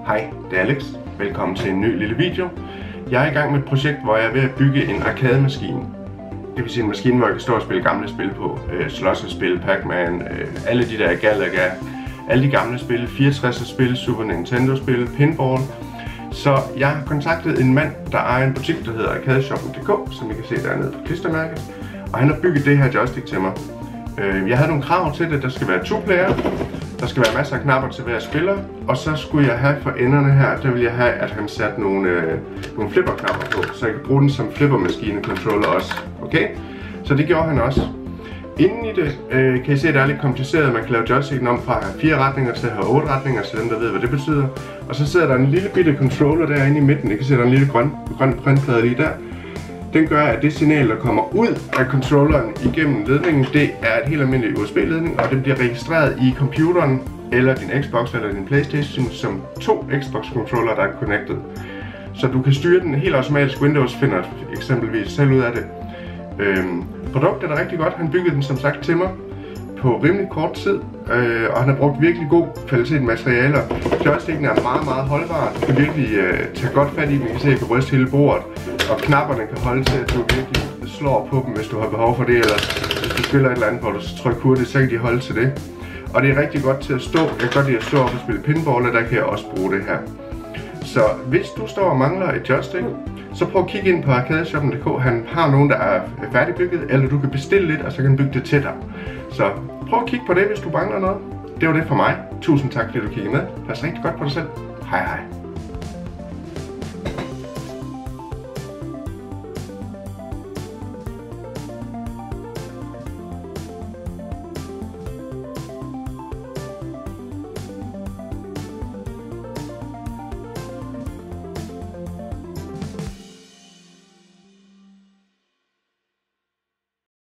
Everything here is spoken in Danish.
Hej, det er Alex. Velkommen til en ny lille video. Jeg er i gang med et projekt, hvor jeg er ved at bygge en arcade-maskine. Det vil sige en maskine, hvor jeg kan stå og spille gamle spil på. Slåsespil, Pac-Man, alle de der Galaga, alle de gamle spil, 64'er-spil, Super Nintendo-spil, pinball. Så jeg har kontaktet en mand, der ejer en butik, der hedder arcadeshoppen.dk, som I kan se dernede på klistermærket. Og han har bygget det her joystick til mig. Jeg havde nogle krav til det. Der skal være 2 player. Der skal være masser af knapper til hver spiller, og så skulle jeg have for enderne her, der vil jeg have, at han satte nogle flipperknapper på, så jeg kan bruge den som flippermaskine-controller også. Okay? Så det gjorde han også. Inden i det kan I se, at det er lidt kompliceret. Man kan lave joysticken om fra at have 4 retninger til at have 8 retninger, så dem der ved, hvad det betyder. Og så sidder der en lille bitte controller derinde i midten. I kan se, der er en lille grøn printplade lige der. Den gør, at det signal, der kommer ud af controlleren igennem ledningen, det er et helt almindeligt USB-ledning, og det bliver registreret i computeren, eller din Xbox eller din Playstation, som 2 Xbox-controller, der er connected. Så du kan styre den helt automatisk. Windows finder eksempelvis selv ud af det. Produktet er rigtig godt. Han byggede den som sagt til mig på rimelig kort tid, og han har brugt virkelig god kvalitet materialer. Joysticken er meget holdbar. Du kan virkelig tage godt fat i den. Man kan se, at jeg kan ryste hele bordet, og knapperne kan holde til, at du virkelig slår på dem, hvis du har behov for det, eller hvis du spiller et eller andet, hvor du trykker hurtigt, så kan de holde til det. Og det er rigtig godt til at stå. Jeg kan godt lide at stå op og spille pinball, og der kan jeg også bruge det her. Så hvis du står og mangler et joystick, så prøv at kigge ind på arcadeshoppen.dk. Han har nogen, der er færdigbygget, eller du kan bestille lidt, og så kan han bygge det til dig. Så prøv at kigge på det, hvis du mangler noget. Det var det for mig. Tusind tak, fordi du kiggede med. Pas rigtig godt på dig selv. Hej hej.